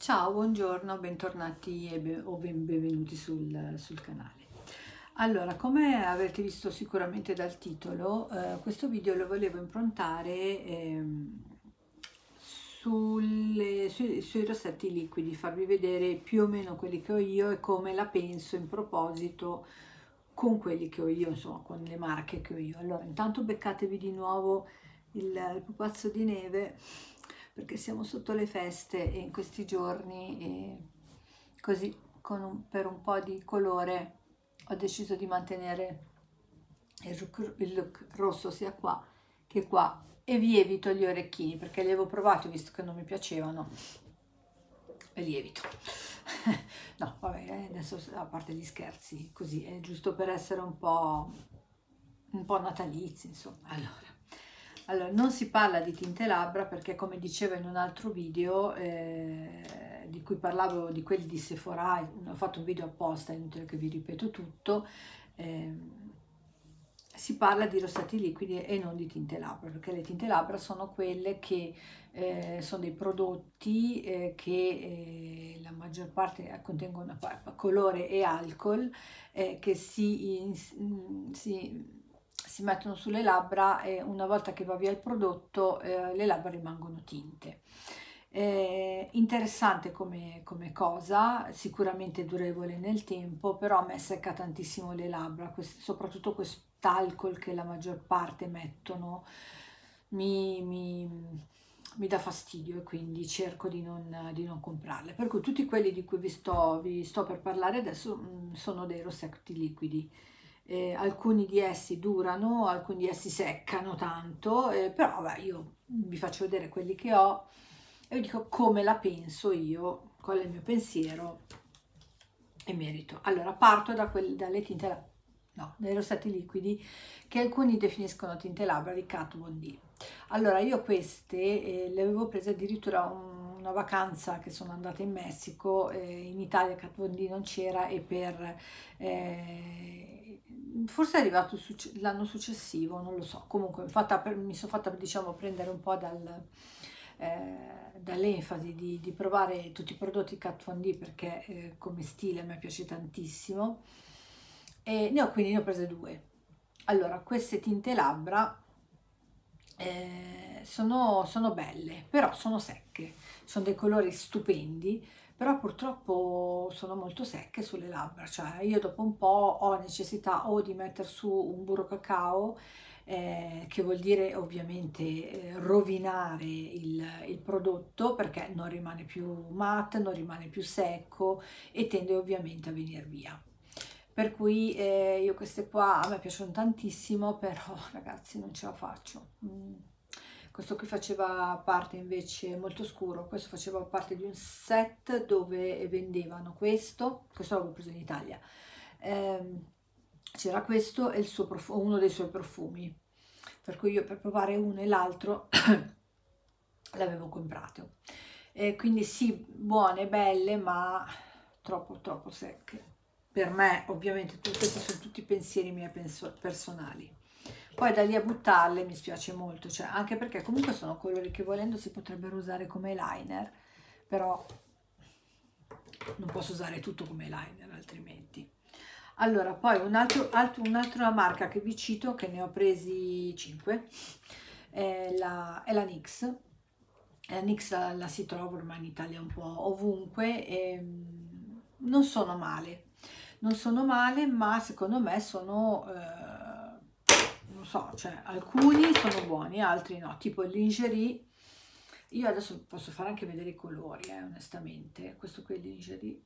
Ciao, buongiorno, bentornati o benvenuti sul canale. Allora, come avrete visto sicuramente dal titolo, questo video lo volevo improntare sui rossetti liquidi, farvi vedere più o meno quelli che ho io e come la penso in proposito con quelli che ho io, insomma, con le marche che ho io. Allora, intanto beccatevi di nuovo il pupazzo di neve perché siamo sotto le feste e in questi giorni così per un po' di colore ho deciso di mantenere il look rosso sia qua che qua e vi evito gli orecchini perché li avevo provati visto che non mi piacevano e li evito. No, vabbè, adesso a parte gli scherzi, così è giusto per essere un po' natalizi, insomma. Allora, non si parla di tinte labbra perché, come dicevo in un altro video di cui parlavo di quelli di Sephora, ho fatto un video apposta, è inutile che vi ripeto tutto, si parla di rossetti liquidi e non di tinte labbra, perché le tinte labbra sono quelle che sono dei prodotti che la maggior parte contengono colore e alcol che si mettono sulle labbra e una volta che va via il prodotto le labbra rimangono tinte. Interessante come cosa, sicuramente durevole nel tempo, però a me secca tantissimo le labbra, soprattutto quest'alcol che la maggior parte mettono mi dà fastidio e quindi cerco di non comprarle. Per cui tutti quelli di cui vi sto per parlare adesso sono dei rossetti liquidi. Alcuni di essi durano, alcuni di essi seccano tanto, però vabbè, io vi faccio vedere quelli che ho e vi dico come la penso io, qual è il mio pensiero e merito. Allora, parto dalle tinte, no, dai rossetti liquidi che alcuni definiscono tinte labbra di Kat Von D. Allora, io queste le avevo prese addirittura una vacanza che sono andata in Messico, in Italia Kat Von D non c'era e forse è arrivato l'anno successivo, non lo so, comunque mi sono fatta diciamo prendere un po' dall'enfasi di provare tutti i prodotti Kat Von D perché come stile mi piace tantissimo e quindi ne ho prese due. Allora, queste tinte labbra sono belle, però sono secche, sono dei colori stupendi, però purtroppo sono molto secche sulle labbra, cioè io dopo un po' ho necessità o di mettere su un burro cacao, che vuol dire ovviamente rovinare il prodotto perché non rimane più matte, non rimane più secco e tende ovviamente a venire via. Per cui io queste qua a me piacciono tantissimo, però ragazzi non ce la faccio. Questo qui faceva parte invece molto scuro, questo faceva parte di un set dove vendevano questo l'avevo preso in Italia. C'era questo e uno dei suoi profumi, per cui io per provare uno e l'altro l'avevo comprato. Quindi sì, buone, belle, ma troppo secche. Per me, ovviamente, questi sono tutti pensieri miei personali. Poi da lì a buttarle mi spiace molto, cioè, anche perché comunque sono colori che volendo si potrebbero usare come liner, però non posso usare tutto come liner altrimenti. Allora, poi un'altra marca che vi cito, che ne ho presi 5, è la NYX. La NYX la si trova ormai in Italia un po' ovunque e non sono male, ma secondo me sono, non so, cioè alcuni sono buoni, altri no, tipo il lingerie. Io adesso posso fare anche vedere i colori, onestamente. Questo qui è il lingerie.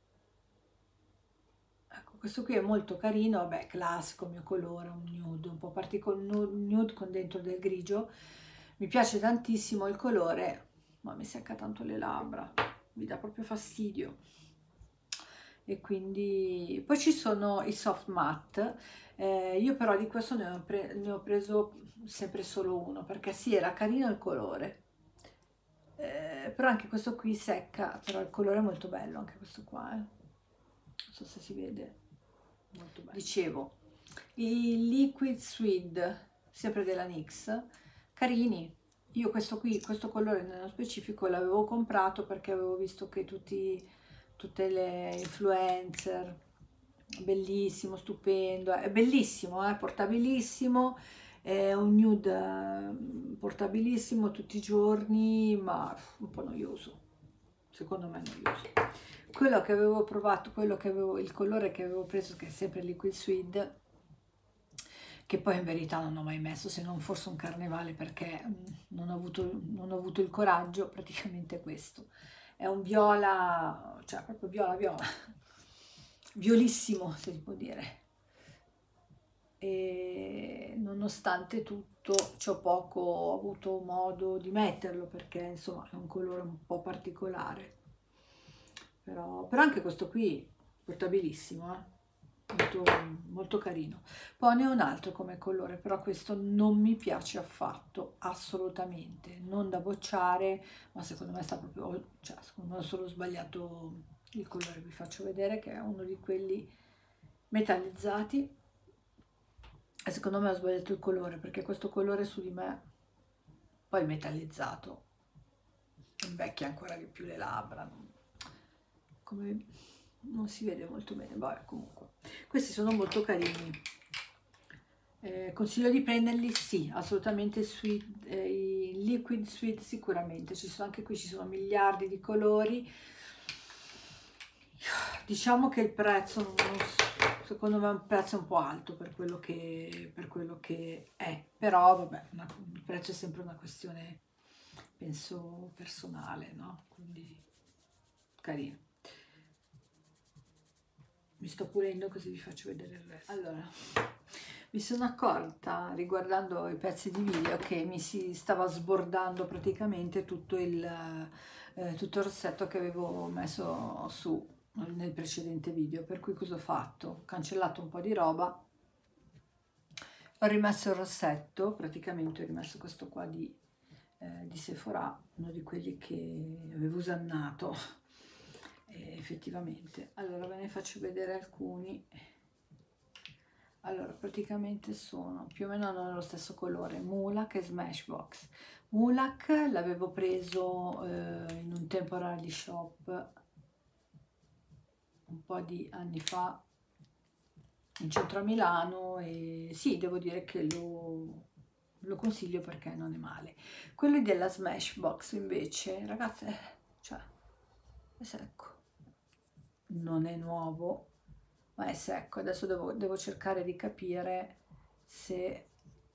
Ecco, questo qui è molto carino, vabbè, classico, mio colore, un nude, un po' particolare, nude con dentro del grigio. Mi piace tantissimo il colore, ma mi secca tanto le labbra, mi dà proprio fastidio. E quindi poi ci sono i soft matte, io però di questo ne ho preso sempre solo uno, perché sì, era carino il colore, però anche questo qui secca, però il colore è molto bello, anche questo qua, non so se si vede, molto bello. Dicevo, i Liquid Suede, sempre della NYX, carini, io questo qui, questo colore nello specifico l'avevo comprato perché avevo visto che tutte le influencer, bellissimo, stupendo, è bellissimo, portabilissimo, è un nude portabilissimo tutti i giorni, ma un po' noioso, secondo me è noioso. Quello che avevo provato, il colore che avevo preso, che è sempre Liquid Suede, che poi in verità non ho mai messo, se non forse un carnevale, perché non ho avuto il coraggio, praticamente questo. È un viola, cioè proprio viola, viola, violissimo se si può dire. E nonostante tutto ho avuto modo di metterlo perché insomma è un colore un po' particolare. Però anche questo qui portabilissimo, molto, molto carino. Poi ne ho un altro come colore, però questo non mi piace affatto, assolutamente, non da bocciare, ma secondo me sta proprio, cioè secondo me ho solo sbagliato il colore. Vi faccio vedere che è uno di quelli metallizzati e secondo me ho sbagliato il colore, perché questo colore su di me, poi metallizzato, invecchia ancora di più le labbra, come non si vede molto bene. Vabbè, comunque questi sono molto carini, consiglio di prenderli, sì, assolutamente. I Liquid Suede sicuramente, ci sono anche qui, ci sono miliardi di colori. Diciamo che il prezzo secondo me è un prezzo un po' alto per quello che è, però vabbè, il prezzo è sempre una questione, penso, personale, no? Quindi carino. Mi sto pulendo così vi faccio vedere il resto. Allora, mi sono accorta riguardando i pezzi di video che mi si stava sbordando praticamente tutto il rossetto che avevo messo su nel precedente video, per cui cosa ho fatto? Ho cancellato un po' di roba, ho rimesso il rossetto, praticamente ho rimesso questo qua di Sephora, uno di quelli che avevo usannato effettivamente. Allora ve ne faccio vedere alcuni. Allora praticamente sono più o meno nello stesso colore, Mulak e Smashbox. Mulak l'avevo preso in un temporary shop un po' di anni fa in centro a Milano, e sì, devo dire che lo consiglio perché non è male. Quello della Smashbox invece, ragazze, cioè è secco, non è nuovo ma è secco. Adesso devo cercare di capire se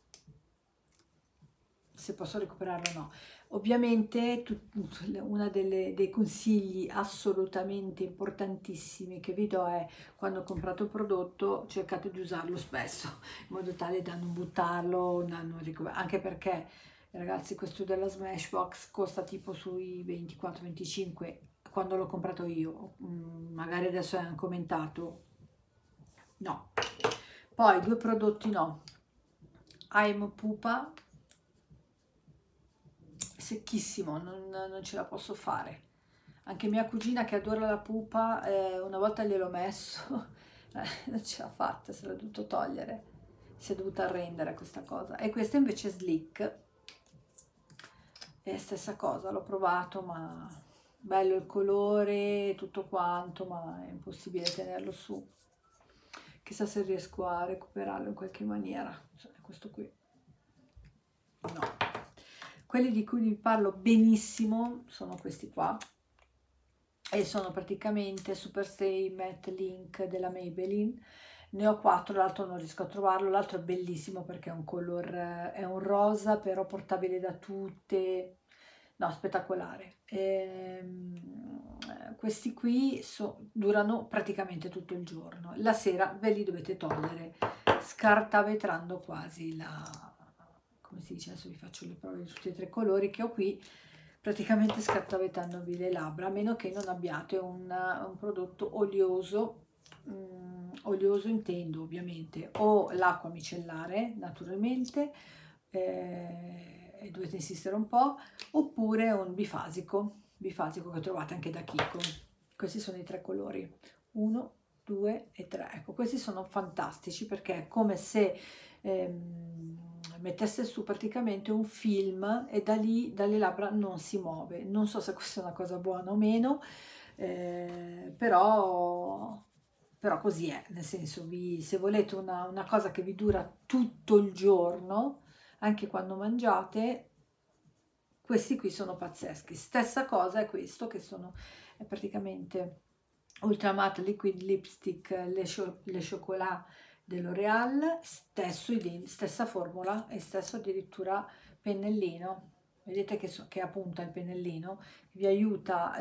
posso recuperarlo o no. Ovviamente uno dei consigli assolutamente importantissimi che vi do è: quando comprate un prodotto cercate di usarlo spesso, in modo tale da non buttarlo, anche perché ragazzi questo della Smashbox costa tipo sui 24-25 quando l'ho comprato io, magari adesso è anche aumentato, no. Poi due prodotti no, I'm Pupa, secchissimo, non ce la posso fare. Anche mia cugina che adora la pupa, una volta gliel'ho messo, non ce l'ha fatta, se l'ha dovuto togliere, si è dovuta arrendere a questa cosa. E questa invece è Slick, è stessa cosa, l'ho provato, ma bello il colore, tutto quanto, ma è impossibile tenerlo su. Chissà se riesco a recuperarlo in qualche maniera. Questo qui no. Quelli di cui vi parlo benissimo sono questi qua, e sono praticamente Superstay Matte Link della Maybelline. Ne ho 4, l'altro non riesco a trovarlo, l'altro è bellissimo perché è un color, è un rosa però portabile da tutte, no, spettacolare. Questi qui durano praticamente tutto il giorno, la sera ve li dovete togliere, scartavetrando quasi come si dice, adesso vi faccio le prove di tutti e tre i colori che ho qui, praticamente scartavettandovi le labbra, a meno che non abbiate un prodotto olioso, olioso intendo ovviamente, o l'acqua micellare naturalmente, e dovete insistere un po', oppure un bifasico che trovate anche da Kiko. Questi sono i tre colori, 1, 2 e 3. Ecco, questi sono fantastici perché è come se mettesse su praticamente un film e da lì dalle labbra non si muove. Non so se questa è una cosa buona o meno, però così è, nel senso, se volete una cosa che vi dura tutto il giorno, anche quando mangiate, questi qui sono pazzeschi. Stessa cosa è questo, che è praticamente Ultra Matte Liquid Lipstick Le Chocolat dell'Oreal, stessa formula e stesso addirittura pennellino. Vedete che appunta il pennellino, vi aiuta,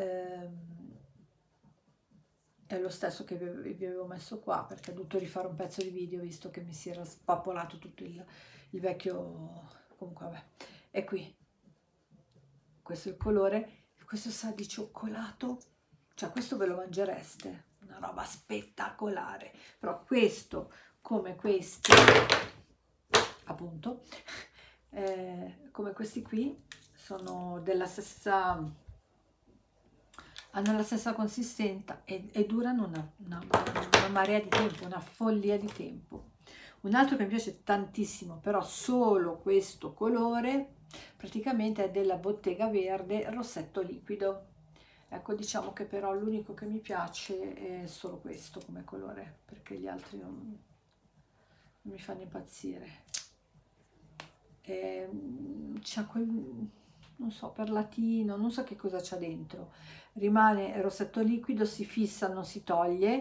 è lo stesso che vi avevo messo qua, perché ho dovuto rifare un pezzo di video visto che mi si era spappolato tutto il vecchio. Comunque vabbè, è qui, questo è il colore, questo sa di cioccolato, cioè questo ve lo mangereste, una roba spettacolare. Però questo, come questi appunto, come questi qui, sono della stessa, hanno la stessa consistenza e durano una marea di tempo, una follia di tempo. Un altro che mi piace tantissimo, però solo questo colore, praticamente è della Bottega Verde Rossetto Liquido. Ecco, diciamo che però l'unico che mi piace è solo questo come colore, perché gli altri non mi fanno impazzire. C'ha quel, non so, perlatino, non so che cosa c'ha dentro. Rimane rossetto liquido, si fissa, non si toglie,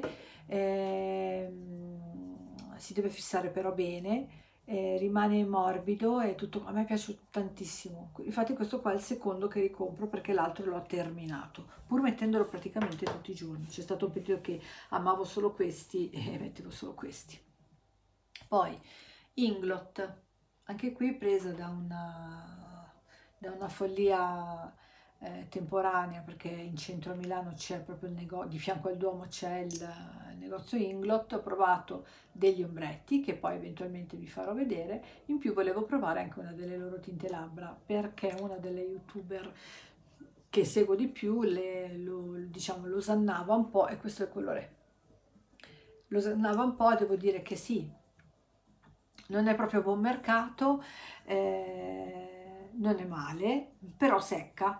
si deve fissare però bene, rimane morbido e tutto. A me piace tantissimo. Infatti questo qua è il secondo che ricompro, perché l'altro l'ho terminato, pur mettendolo praticamente tutti i giorni. C'è stato un periodo che amavo solo questi e mettevo solo questi. Poi Inglot, anche qui presa da una follia temporanea, perché in centro a Milano c'è proprio il negozio, di fianco al Duomo c'è il negozio Inglot. Ho provato degli ombretti che poi eventualmente vi farò vedere, in più volevo provare anche una delle loro tinte labbra, perché una delle youtuber che seguo di più diciamo, lo osannava un po', e questo è il colore, lo osannava un po', devo dire che sì, non è proprio buon mercato, non è male, però secca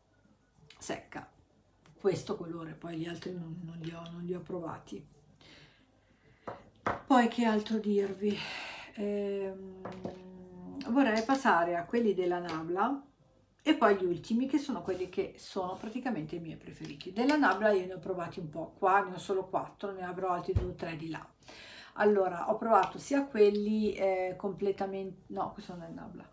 questo colore. Poi gli altri non li ho provati. Poi che altro dirvi, vorrei passare a quelli della Nabla e poi gli ultimi, che sono quelli che sono praticamente i miei preferiti. Della Nabla io ne ho provati un po', qua ne ho solo 4, ne avrò altri 2 o 3 di là. Allora, ho provato sia quelli completamente, no, questo non è Nabla,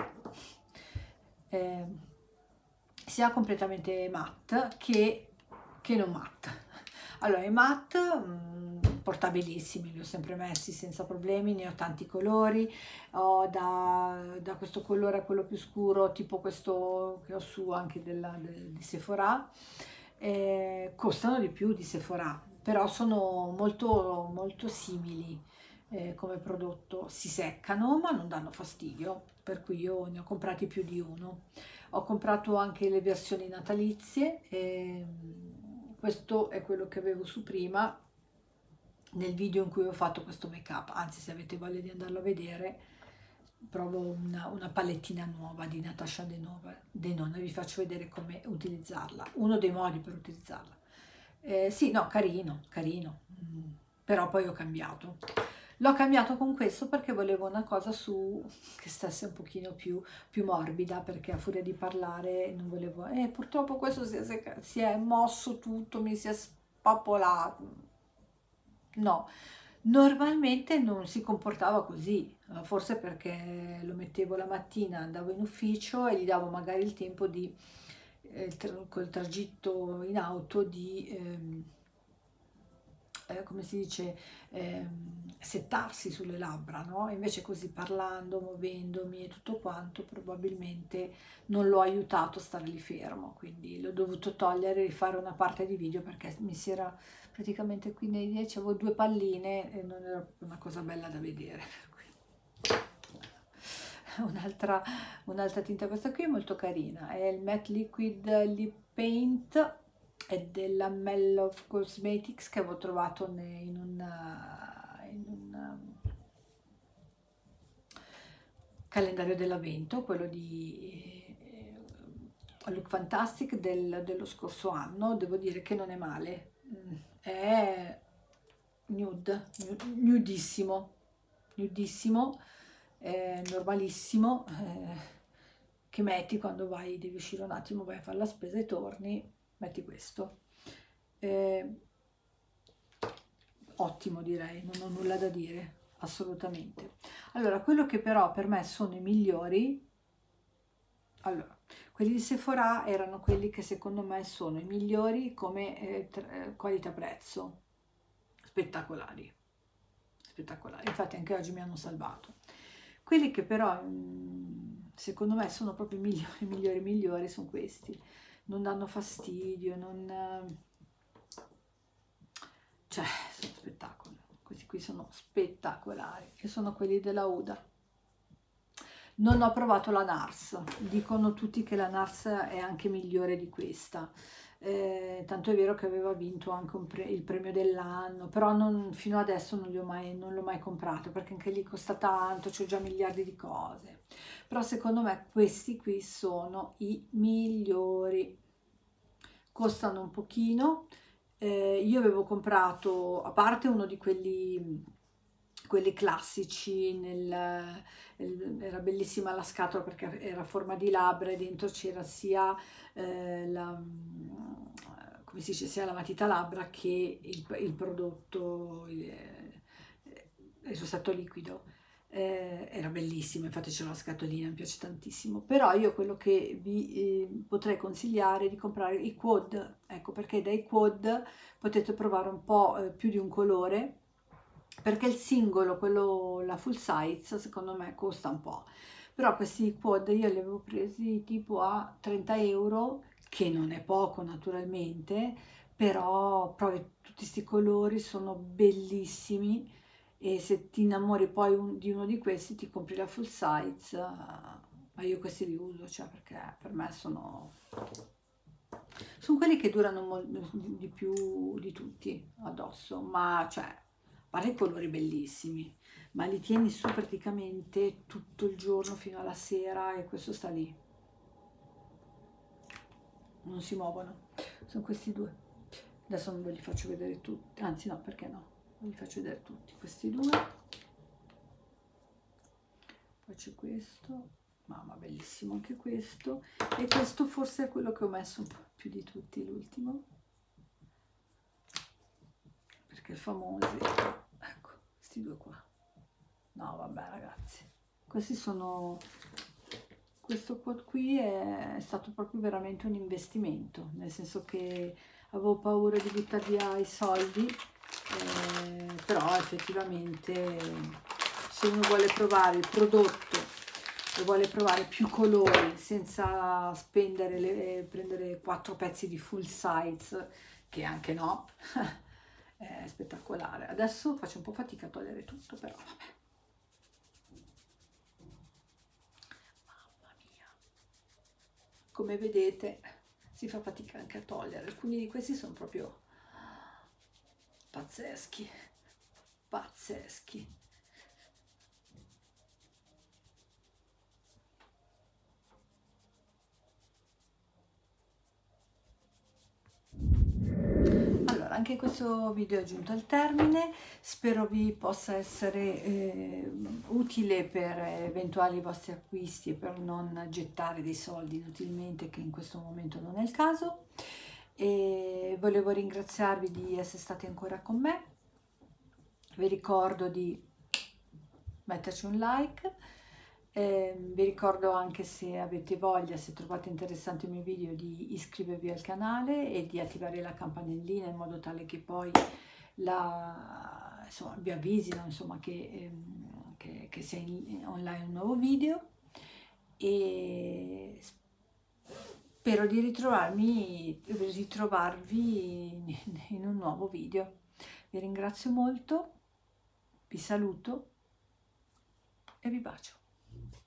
sia completamente matte che non matte. Allora, i matte portabilissimi, li ho sempre messi senza problemi, ne ho tanti colori, ho da questo colore a quello più scuro, tipo questo che ho su anche di Sephora. Costano di più di Sephora, però sono molto, molto simili come prodotto. Si seccano ma non danno fastidio, per cui io ne ho comprati più di uno. Ho comprato anche le versioni natalizie, questo è quello che avevo su prima nel video in cui ho fatto questo make up. Anzi, se avete voglia di andarlo a vedere, provo una palettina nuova di Natasha Denona, vi faccio vedere come utilizzarla, uno dei modi per utilizzarla. Sì, no, carino, però poi ho cambiato. L'ho cambiato con questo perché volevo una cosa che stesse un pochino più morbida, perché a furia di parlare non volevo. Purtroppo questo si è mosso tutto, mi si è spappolato. No, normalmente non si comportava così, forse perché lo mettevo la mattina, andavo in ufficio e gli davo magari il tempo di, col tragitto in auto, di come si dice, settarsi sulle labbra, no? Invece così, parlando, muovendomi e tutto quanto, probabilmente non l'ho aiutato a stare lì fermo, quindi l'ho dovuto togliere e rifare una parte di video, perché mi si era praticamente qui nei 10, avevo 2 palline e non era proprio una cosa bella da vedere. Un'altra tinta, questa qui è molto carina, è il Matte Liquid Lip Paint, è della Mellow Cosmetics, che avevo trovato calendario dell'avvento, quello di Look Fantastic dello scorso anno. Devo dire che non è male, è nudissimo, normalissimo, che metti quando vai, devi uscire un attimo, vai a fare la spesa e torni, metti questo. Ottimo, direi, non ho nulla da dire, assolutamente. Allora, quello che però per me sono i migliori, allora, quelli di Sephora erano quelli che secondo me sono i migliori come qualità-prezzo, spettacolari, spettacolari, infatti anche oggi mi hanno salvato. Quelli che però secondo me sono proprio i migliori sono questi, non danno fastidio, cioè sono spettacoli, questi qui sono spettacolari, che sono quelli della Huda. Non ho provato la NARS, dicono tutti che la NARS è anche migliore di questa, tanto è vero che aveva vinto anche il premio dell'anno, però fino adesso non l'ho mai comprato, perché anche lì costa tanto, c'ho già miliardi di cose. Però secondo me questi qui sono i migliori, costano un pochino. Io avevo comprato, a parte uno di quelli classici, era bellissima la scatola perché era a forma di labbra e dentro c'era sia come si dice, sia la matita labbra che il prodotto, il rossetto liquido. Era bellissimo, infatti c'è la scatolina, mi piace tantissimo, però io quello che vi potrei consigliare è di comprare i quad, ecco, perché dai quad potete provare un po' più di un colore, perché il singolo, quello, la full size, secondo me costa un po', però questi quad io li avevo presi tipo a 30 euro, che non è poco naturalmente, però provi tutti questi colori, sono bellissimi, e se ti innamori poi di uno di questi ti compri la full size, ma io questi li uso, cioè, perché per me sono quelli che durano di più di tutti addosso, ma cioè, guarda i colori bellissimi, ma li tieni su praticamente tutto il giorno fino alla sera e questo sta lì, non si muovono. Sono questi due, adesso non ve li faccio vedere tutti, anzi no, perché no, ve li faccio vedere tutti, questi due, poi c'è questo, mamma, bellissimo anche questo, e questo forse è quello che ho messo un po' più di tutti, l'ultimo, perché famosi, ecco, questi due qua. No, vabbè ragazzi, questi sono, questo qua qui è stato proprio veramente un investimento, nel senso che avevo paura di buttare via i soldi, però effettivamente se uno vuole provare il prodotto e vuole provare più colori senza spendere, prendere 4 pezzi di full size, che anche no, è spettacolare. Adesso faccio un po' fatica a togliere tutto, però vabbè. Mamma mia, come vedete si fa fatica anche a togliere, alcuni di questi sono proprio pazzeschi, pazzeschi. Anche questo video è giunto al termine, spero vi possa essere utile per eventuali vostri acquisti e per non gettare dei soldi inutilmente, che in questo momento non è il caso. E volevo ringraziarvi di essere stati ancora con me, vi ricordo di metterci un like. Vi ricordo anche, se avete voglia, se trovate interessanti i miei video, di iscrivervi al canale e di attivare la campanellina in modo tale che poi insomma, vi avvisino, insomma, che sia online un nuovo video, e spero di ritrovarvi in un nuovo video. Vi ringrazio molto, vi saluto e vi bacio.